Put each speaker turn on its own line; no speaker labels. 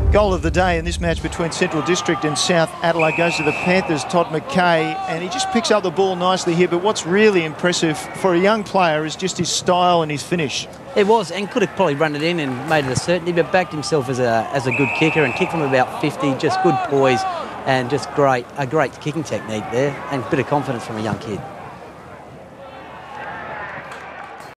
Goal of the day in this match between Central District and South Adelaide goes to the Panthers' Todd McKay, and he just picks up the ball nicely here. But what's really impressive for a young player is just his style and his finish.
It was, and could have probably run it in and made it a certainty, but backed himself as a good kicker and kicked from about 50, just good poise and just a great kicking technique there, and a bit of confidence from a young kid.